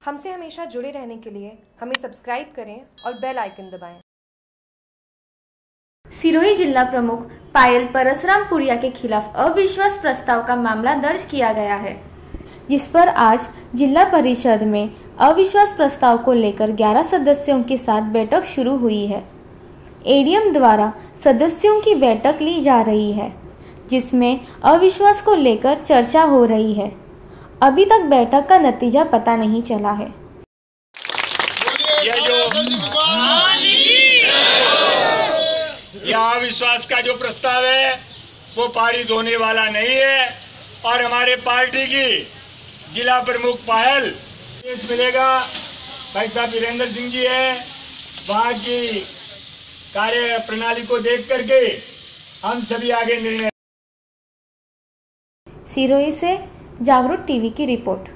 हमसे हमेशा जुड़े रहने के लिए हमें सब्सक्राइब करें और बेल आइकन दबाएं। सिरोही जिला प्रमुख पायल परसरामपुरिया के खिलाफ अविश्वास प्रस्ताव का मामला दर्ज किया गया है, जिस पर आज जिला परिषद में अविश्वास प्रस्ताव को लेकर 11 सदस्यों के साथ बैठक शुरू हुई है। एडीएम द्वारा सदस्यों की बैठक ली जा रही है, जिसमें अविश्वास को लेकर चर्चा हो रही है। अभी तक बैठक का नतीजा पता नहीं चला है। यह अविश्वास का जो प्रस्ताव है वो पारित होने वाला नहीं है और हमारे पार्टी की जिला प्रमुख पायल मिलेगा भाई साहब वीरेंद्र सिंह जी है, वहाँ की कार्य प्रणाली को देख करके हम सभी आगे निर्णय। सिरोही से जागरूक टीवी की रिपोर्ट।